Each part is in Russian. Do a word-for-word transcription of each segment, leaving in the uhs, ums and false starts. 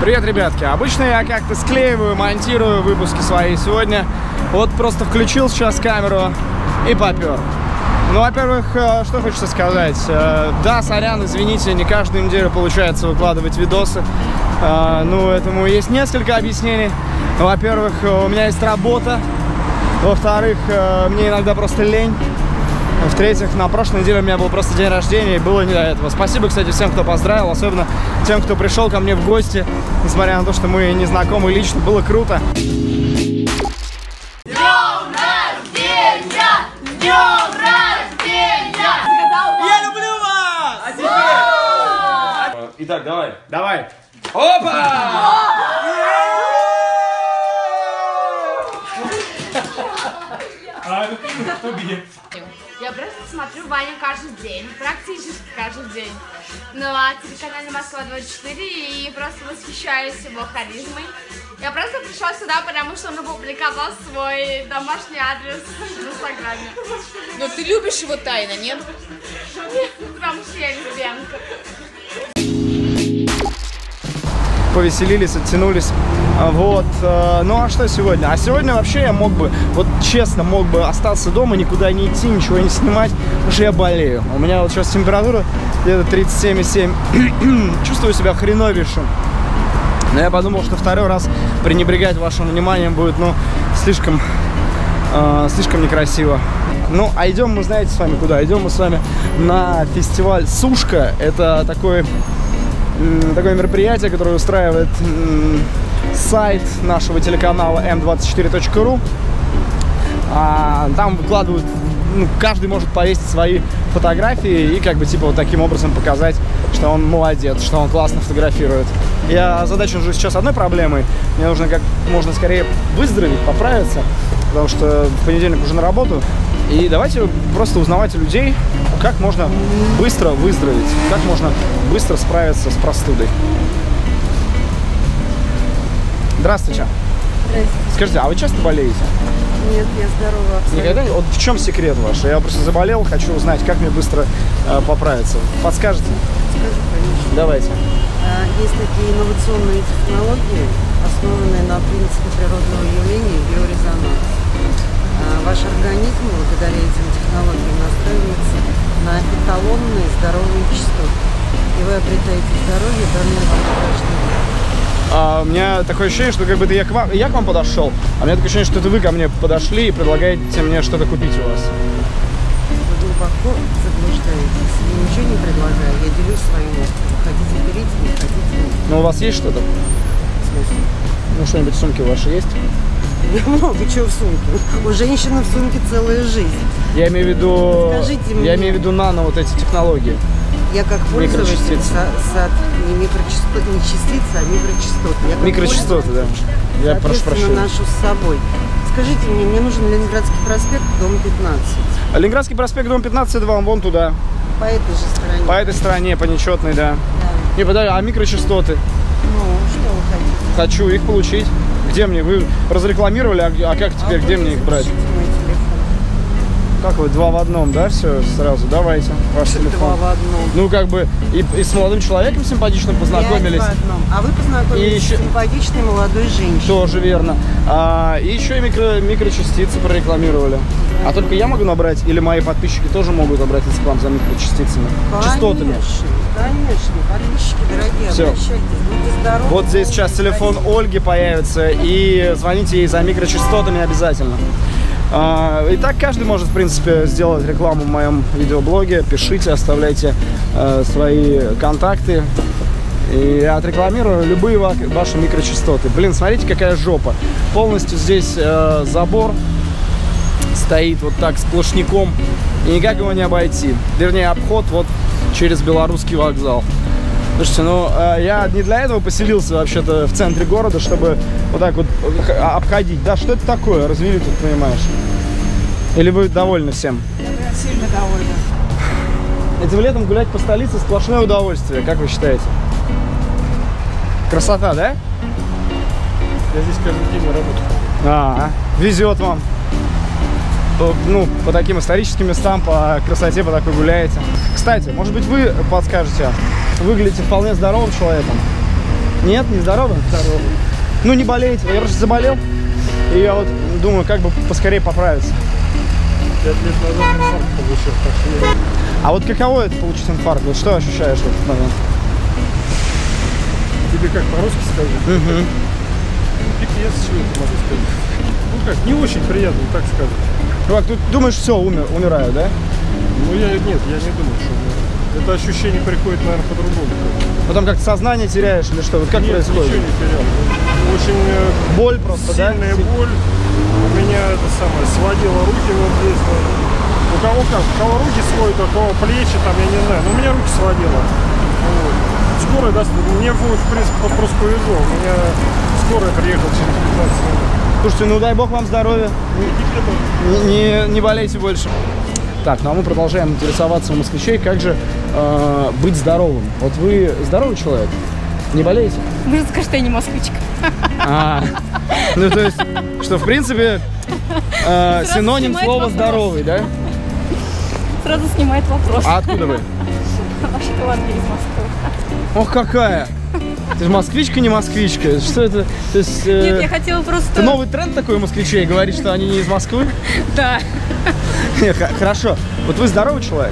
Привет, ребятки! Обычно я как-то склеиваю, монтирую выпуски свои. Сегодня вот просто включил сейчас камеру и попер. Ну, во-первых, что хочется сказать. Да, сорян, извините, не каждую неделю получается выкладывать видосы. Ну, этому есть несколько объяснений. Во-первых, у меня есть работа. Во-вторых, мне иногда просто лень. В-третьих, на прошлой неделе у меня был просто день рождения, и было не до этого. Спасибо, кстати, всем, кто поздравил, особенно тем, кто пришел ко мне в гости, несмотря на то, что мы не знакомы лично, было круто. С днем рождения! С днем рождения! Я люблю вас! А теперь... Итак, давай. Давай. Опа! Кто где? Я просто смотрю Ваню каждый день, практически каждый день. На телеканале Москва двадцать четыре и просто восхищаюсь его харизмой. Я просто пришла сюда, потому что он опубликовал свой домашний адрес в Инстаграме. Но ты любишь его тайно, нет? Потому что я лесбиянка. Повеселились, оттянулись. Вот. Ну а что сегодня? А сегодня вообще я мог бы, вот честно, мог бы остаться дома, никуда не идти, ничего не снимать, потому что я болею. У меня вот сейчас температура где-то тридцать семь и семь. Чувствую себя хреновейшим. Но я подумал, что второй раз пренебрегать вашим вниманием будет, ну, слишком, э, слишком некрасиво. Ну, а идем мы, знаете, с вами куда? Идем мы с вами на фестиваль «Сушка». Это такой... Такое мероприятие, которое устраивает сайт нашего телеканала эм двадцать четыре точка ру. А, там выкладывают, ну, каждый может повесить свои фотографии и как бы типа вот таким образом показать, что он молодец, что он классно фотографирует. Я озадачен уже сейчас одной проблемой. Мне нужно как можно скорее выздороветь, поправиться, потому что в понедельник уже на работу. И давайте просто узнавать у людей, как можно быстро выздороветь, как можно быстро справиться с простудой. Здравствуйте. Здравствуйте. Скажите, а вы часто болеете? Нет, я здорова. Абсолютно. Никогда? Вот в чем секрет ваш? Я просто заболел, хочу узнать, как мне быстро э, поправиться. Подскажете? Скажу, конечно. Давайте. Есть такие инновационные технологии, основанные на принципе природного явления биорезонанс. Ваш организм благодаря этим технологиям настраивается на эталонные здоровые частоты. И вы обретаете здоровье, данное вам каждый. А, у меня такое ощущение, что как бы я к вам, я к вам подошел, а у меня такое ощущение, что это вы ко мне подошли и предлагаете мне что-то купить у вас. Вы глубоко заблуждаетесь. Я ничего не предлагаю, я делюсь своим опытом. Хотите берите, не хотите нет. Ну, у вас есть что-то? В смысле? Ну, что-нибудь в сумке вашей есть? Много чего в сумке. У женщины в сумке целая жизнь. Я имею в виду... Скажите мне. Я имею в виду нано вот эти технологии. Я как пользователь, со, со, не микрочастоты, не частицы, а микрочастоты. Я Микрочастоты, да. Я прошу прощения. Ношу с собой. Скажите мне, мне нужен Ленинградский проспект, дом пятнадцать. А Ленинградский проспект, дом пятнадцать, это вам вон туда. По этой же стороне. По этой стороне, по нечетной, да. Да. Не, подожди, а микрочастоты? Ну, что вы хотите? Хочу их получить. Где мне? Вы разрекламировали, а, а как теперь, а где мне их брать? Мой телефон. Как вы, два в одном, да, все сразу? Давайте, ваш Что телефон. Два в одном. Ну, как бы, и, и с молодым человеком симпатичным познакомились. Пять в одном. А вы познакомились И еще... с симпатичной молодой женщиной. Тоже верно. А, и еще и микро, микрочастицы прорекламировали. Да. А только я могу набрать, или мои подписчики тоже могут обратиться к вам за микрочастицами? Конечно, Частотами. Конечно, подписчики дорогие, Все. обращайтесь, будьте здоровы. Вот здесь сейчас телефон Ольги появится, и звоните ей за микрочастотами обязательно. И так каждый может, в принципе, сделать рекламу в моем видеоблоге. Пишите, оставляйте э, свои контакты. И я отрекламирую любые ваши микрочастоты. Блин, смотрите, какая жопа. Полностью здесь э, забор стоит вот так сплошняком. И никак его не обойти. Вернее, обход вот через Белорусский вокзал. Слушайте, ну э, я не для этого поселился вообще-то в центре города, чтобы вот так вот обходить. Да, что это такое? Развели тут, понимаешь? Или вы довольны всем? Я прям сильно довольна. Этим летом гулять по столице сплошное удовольствие, как вы считаете? Красота, да? Я здесь каждый день на работу. А, везет вам. По, ну, по таким историческим местам, по красоте, по такой гуляете. Кстати, может быть, вы подскажете, выглядите вполне здоровым человеком. Нет, не здоровы? Здорово. Ну, не болеете. Я просто заболел. И я вот думаю, как бы поскорее поправиться. Пять лет назад инфаркт получил, так что я... А вот каково это получить инфаркт? Вот что ощущаешь в этот момент? Тебе как, по-русски скажу? Угу. Пипец, что это могу сказать? Ну как, не очень приятно, так сказать. Ну, как, ты думаешь, все, умер, умираю, да? Ну я, нет, я не думаю, что умираю. Это ощущение приходит, наверное, по-другому. Потом как-то сознание теряешь или что? Вот как Нет, происходит? ничего не терял. Очень э, Боль просто, сильная да? боль. У меня это самое, сводило руки вот здесь. Вот. У кого как, у кого руки сводят, у кого плечи, там, я не знаю. Но у меня руки сводило. Вот. Скорая, да, мне, в принципе, просто повезло. У меня скорая приехала через пятнадцать минут. Слушайте, ну дай бог вам здоровья. Не, не, не болейте больше. Так, ну а мы продолжаем интересоваться у москвичей, как же э, быть здоровым. Вот вы здоровый человек? Не болеете? Можно сказать, что я не москвичка. А, ну то есть, что в принципе э, синоним снимает слова вопрос. здоровый, да? Сразу снимает вопрос. А откуда вы? Вообще-то ладно, я из Москвы. Ох, какая! Ты же москвичка, не москвичка? Что это? То есть, э, Нет, я хотела просто... это новый тренд такой у москвичей, говорить, что они не из Москвы? Да. Не, х- Хорошо. Вот вы здоровый человек?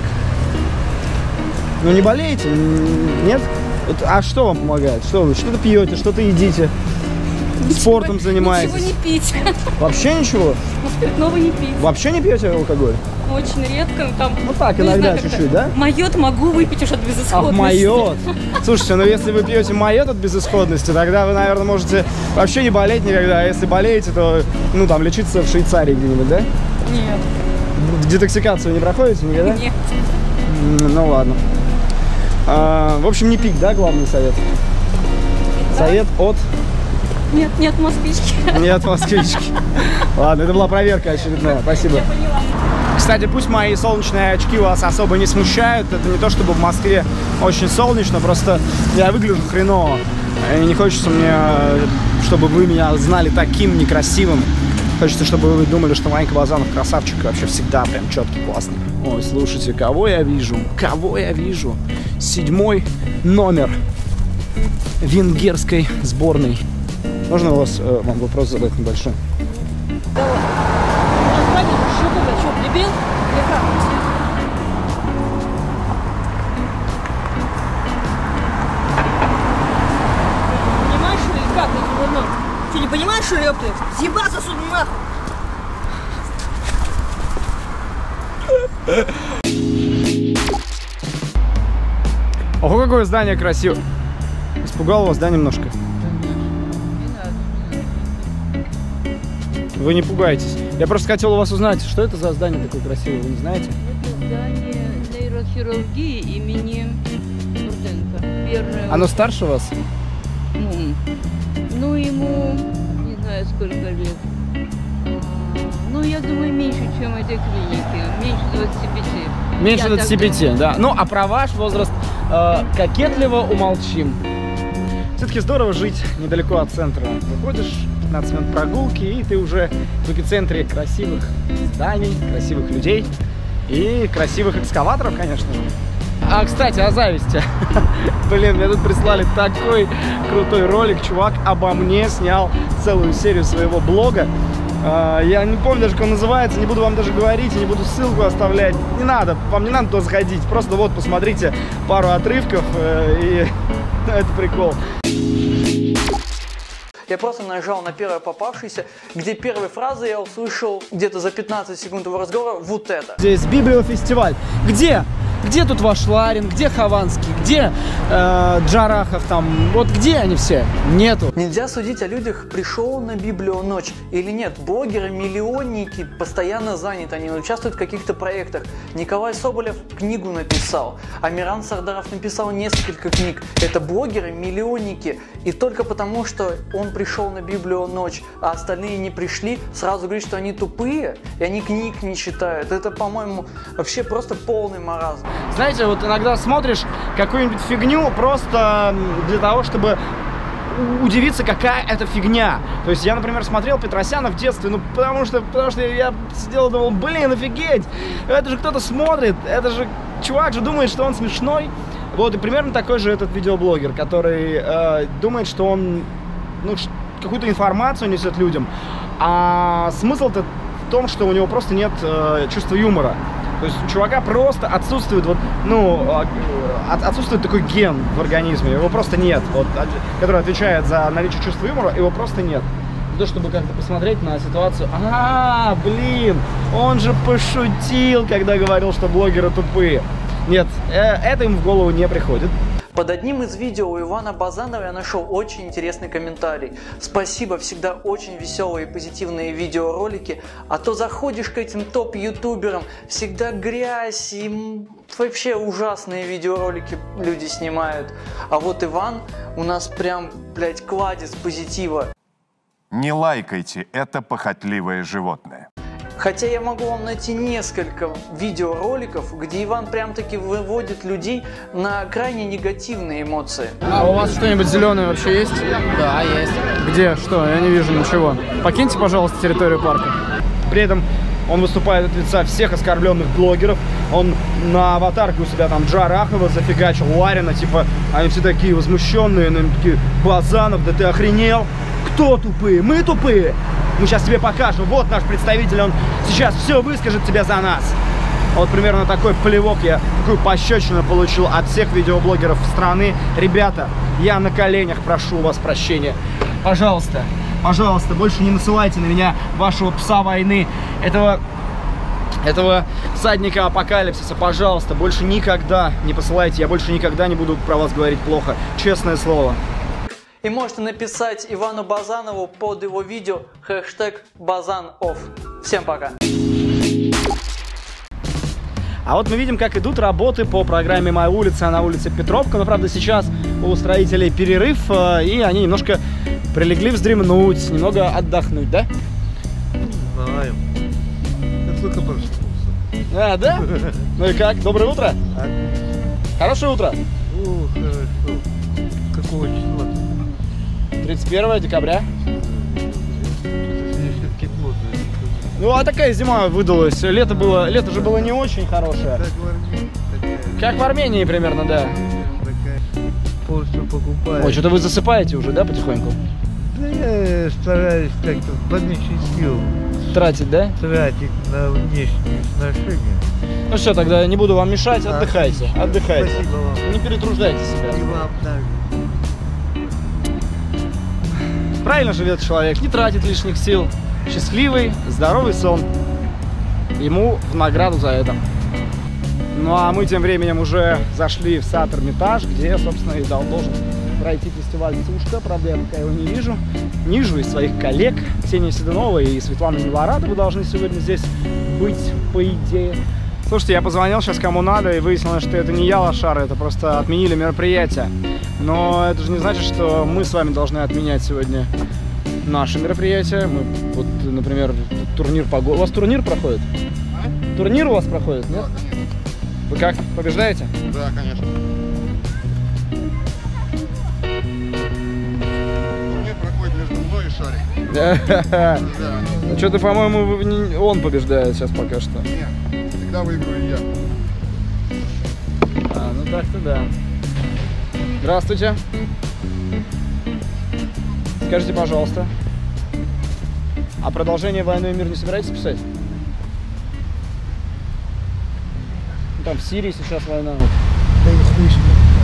Ну не болеете? М, Нет? Вот, а что вам помогает? Что вы? Что-то пьете, что-то едите? Спортом Ничего- занимаетесь? Ничего не пить. Вообще ничего? Ну, спиртного не пить. Вообще не пьете алкоголь? Очень редко. Ну, там, Ну так, не иногда знаю, чуть-чуть, как-то да? Майот могу выпить уже от Ах, безысходности. майот. Слушайте, ну если вы пьете майот от безысходности, тогда вы, наверное, можете вообще не болеть никогда. А если болеете, то, ну, там, лечиться в Швейцарии где-нибудь, да? Нет. Детоксикацию не проходите никогда? Нет. М, Ну ладно. А, в общем, не пить, да, главный совет? Совет от... Нет, нет, москвички. Нет, москвички. Ладно, это была проверка очередная. Спасибо. Я поняла. Кстати, пусть мои солнечные очки вас особо не смущают. Это не то, чтобы в Москве очень солнечно, просто я выгляжу хреново. И не хочется мне, чтобы вы меня знали таким некрасивым. Хочется, чтобы вы думали, что Ванька Базанов красавчик, и вообще всегда прям четкий, классный. Ой, слушайте, кого я вижу? Кого я вижу? Седьмой номер венгерской сборной. Можно у вас, э, вам вопрос задать небольшой? Название Шигуга, что, дебил? Или как? Понимаешь, что ли, как? Ну, что, не понимаешь, что ли, ёпты? Съебаться сюда нахуй! Ого, какое здание красивое. Испугал вас, да, немножко? Вы не пугайтесь. Я просто хотел у вас узнать, что это за здание такое красивое, вы не знаете? Это здание нейрохирургии имени Руденко. Первое. Оно старше вас? Ну, ну, ему не знаю сколько лет. А, ну, я думаю, меньше, чем этой клиники. Меньше двадцати пяти. Меньше Я двадцати так пяти, да. Ну, а про ваш возраст э, кокетливо умолчим. Все-таки здорово жить недалеко от центра. Выходишь, пятнадцать минут прогулки, и ты уже в эпицентре красивых зданий, красивых людей и красивых экскаваторов, конечно же. А, кстати, о зависти. Блин, мне тут прислали такой крутой ролик. Чувак обо мне снял целую серию своего блога. Я не помню даже, как он называется, не буду вам даже говорить, не буду ссылку оставлять. Не надо, вам не надо туда заходить. Просто вот посмотрите пару отрывков, и это прикол. Я просто нажал на первое попавшееся, где первой фразы я услышал где-то за пятнадцать секунд его разговора вот это. Здесь библиофестиваль. Где? Где тут ваш Ларин? Где Хованский? Где э, Джарахов там? Вот где они все? Нету. Нельзя судить о людях, пришел на Библию ночь или нет. Блогеры, миллионники постоянно заняты, они участвуют в каких-то проектах. Николай Соболев книгу написал, Амиран Сардаров написал несколько книг. Это блогеры, миллионники. И только потому, что он пришел на Библию ночь, а остальные не пришли, сразу говорит, что они тупые, и они книг не читают. Это, по-моему, вообще просто полный маразм. Знаете, вот иногда смотришь какую-нибудь фигню просто для того, чтобы удивиться, какая это фигня. То есть я, например, смотрел Петросяна в детстве, ну потому что, потому что я сидел и думал, блин, офигеть, это же кто-то смотрит, это же чувак же думает, что он смешной. Вот и примерно такой же этот видеоблогер, который э, думает, что он ну, какую-то информацию несет людям, а смысл-то в том, что у него просто нет э, чувства юмора. То есть у чувака просто отсутствует вот, ну, от, отсутствует такой ген в организме, его просто нет, вот, который отвечает за наличие чувства юмора, его просто нет. То, чтобы как-то посмотреть на ситуацию, а, блин, он же пошутил, когда говорил, что блогеры тупые. Нет, э, это им в голову не приходит. Под одним из видео у Ивана Базанова я нашел очень интересный комментарий. Спасибо, всегда очень веселые и позитивные видеоролики. А то заходишь к этим топ-ютуберам, всегда грязь и вообще ужасные видеоролики люди снимают. А вот Иван у нас прям, блядь, кладезь позитива. Не лайкайте это похотливое животное. Хотя я могу вам найти несколько видеороликов, где Иван прям-таки выводит людей на крайне негативные эмоции. А у вас что-нибудь зеленое вообще есть? Да, есть. Где? Что? Я не вижу ничего. Покиньте, пожалуйста, территорию парка. При этом он выступает от лица всех оскорбленных блогеров. Он на аватарке у себя там Джарахова зафигачил, Ларина, типа, они все такие возмущенные, они такие: Базанов, да ты охренел? Кто тупые? Мы тупые? Мы сейчас тебе покажем. Вот наш представитель, он сейчас все выскажет тебе за нас. Вот примерно такой плевок я, такую пощечину получил от всех видеоблогеров страны. Ребята, я на коленях прошу у вас прощения. Пожалуйста, пожалуйста, больше не насылайте на меня вашего пса войны, этого, этого всадника апокалипсиса. Пожалуйста, больше никогда не посылайте. Я больше никогда не буду про вас говорить плохо. Честное слово. И можете написать Ивану Базанову под его видео хэштег Базанов. Всем пока. А вот мы видим, как идут работы по программе «Моя улица» на улице Петровка. Но, правда, сейчас у строителей перерыв, и они немножко прилегли вздремнуть, немного отдохнуть, да? Не знаю. Я только проснулся. А, да? Ну и как? Доброе утро? Хорошее утро. О, хорошо. Какого числа? тридцать первое декабря. Ну а такая зима выдалась. Лето было, лето же было не очень хорошее. Как в Армении. Такая. Как в Армении примерно, да. Полностью покупаю. Ой, что-то вы засыпаете уже, да, потихоньку? Да я стараюсь как-то поменьше сил Тратить, да? тратить на внешние отношения. Ну все, тогда не буду вам мешать, отдыхайте, А, отдыхайте. Спасибо вам. Не перетруждайте себя. И вам также. Правильно живет человек, не тратит лишних сил. Счастливый, здоровый сон. Ему в награду за это. Ну а мы тем временем уже зашли в сад Эрмитаж, где, собственно, и должен пройти фестиваль «Сушка». Правда, я пока его не вижу. Не вижу и своих коллег. Ксения Седунова и Светлана Милорадова должны сегодня здесь быть, по идее. Слушайте, я позвонил сейчас кому надо, и выяснилось, что это не я лошара, это просто отменили мероприятие. Но это же не значит, что мы с вами должны отменять сегодня наши мероприятия. Мы, вот, например, турнир по голу. У вас турнир проходит? А? Турнир у вас проходит, нет? Да, конечно. Вы как, побеждаете? Да, конечно. Турнир проходит между мной и Шарик. Да. Ну что-то, по-моему, он побеждает сейчас пока что. Нет, всегда выиграю я. А, ну так-то да. Здравствуйте. Скажите, пожалуйста, а продолжение «Войны и мир» не собираетесь писать? Ну, там в Сирии сейчас война. Да не слышно.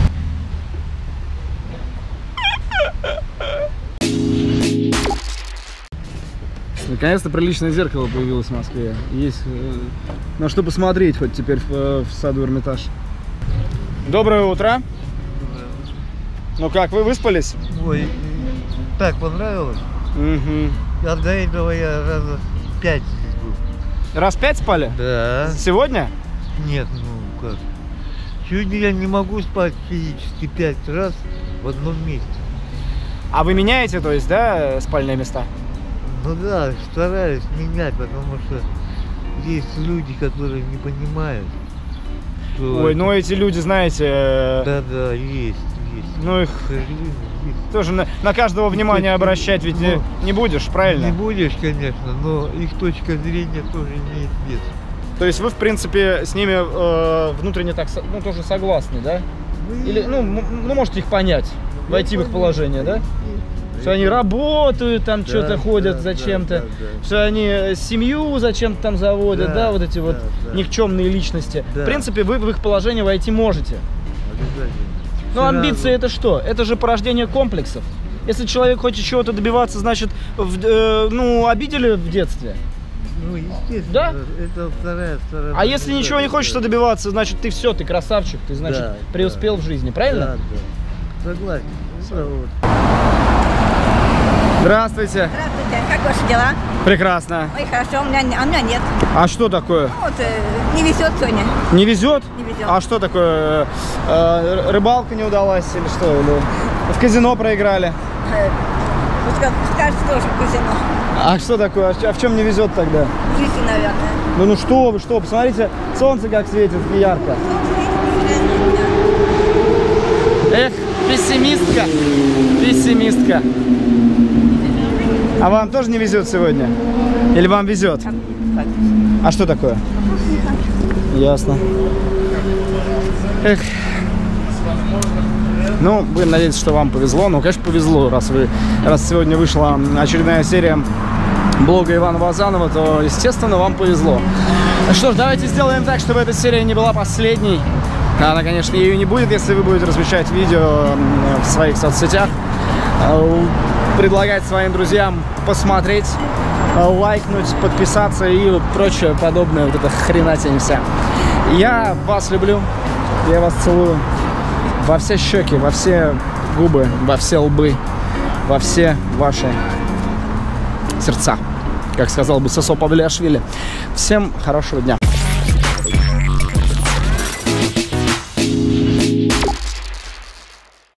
Наконец-то приличное зеркало появилось в Москве. Есть э, на что посмотреть хоть теперь в, э, в саду Эрмитаж. Доброе утро. Ну как, вы выспались? Ой, так понравилось. Угу. А до этого я раза пять здесь был. Раз пять спали? Да. Сегодня? Нет, ну как. Сегодня я не могу спать физически пять раз в одном месте. А вы меняете, то есть, да, спальные места? Ну да, стараюсь менять, потому что есть люди, которые не понимают. Что... Ой, ну эти люди, знаете... Да-да, есть, есть. Ну их... К сожалению, есть. Тоже на, на каждого внимание обращать ведь не, не будешь, правильно? Не будешь, конечно, но их точка зрения тоже имеет вес. То есть вы, в принципе, с ними э, внутренне так, ну, тоже согласны, да? Или, ну, ну, можете их понять, войти в их положение, да? Что они работают, там да, что-то ходят да, зачем-то, да, да, да. Что они семью зачем-то там заводят, да, да вот эти да, вот да. никчемные личности. Да. В принципе, вы в их положение войти можете. Но амбиции это что? Это же порождение комплексов. Если человек хочет чего-то добиваться, значит, в, э, ну, обидели в детстве. Ну, естественно, да? Это вторая сторона. А если ничего не хочешь добиваться, значит, ты все, ты красавчик, ты, значит, да, преуспел да. в жизни, правильно? Да, да. Согласен. Вот. Здравствуйте. Здравствуйте. Как ваши дела? Прекрасно. Ой, хорошо, у меня, а у меня нет. А что такое? Ну, вот, э, не везет сегодня. Не везет? Не везет. А что такое? Э, рыбалка не удалась или что? Или в казино проиграли? Э, пускай, кажется, тоже в казино. А что такое? А в чем не везет тогда? В жизни, наверное. Ну, ну что вы, что? Посмотрите, солнце как светит, ярко. Эх, пессимистка, пессимистка. А вам тоже не везет сегодня? Или вам везет? А что такое? Ясно. Эх. Ну, будем надеяться, что вам повезло. Ну, конечно, повезло, раз вы, раз сегодня вышла очередная серия блога Ивана Базанова, то, естественно, вам повезло. Что ж, давайте сделаем так, чтобы эта серия не была последней. Она, конечно, ею не будет, если вы будете размещать видео в своих соцсетях, предлагать своим друзьям посмотреть, лайкнуть, подписаться и прочее подобное, вот это хренатень вся. Я вас люблю, я вас целую во все щеки, во все губы, во все лбы, во все ваши сердца, как сказал бы Сосо Павлиашвили. Всем хорошего дня.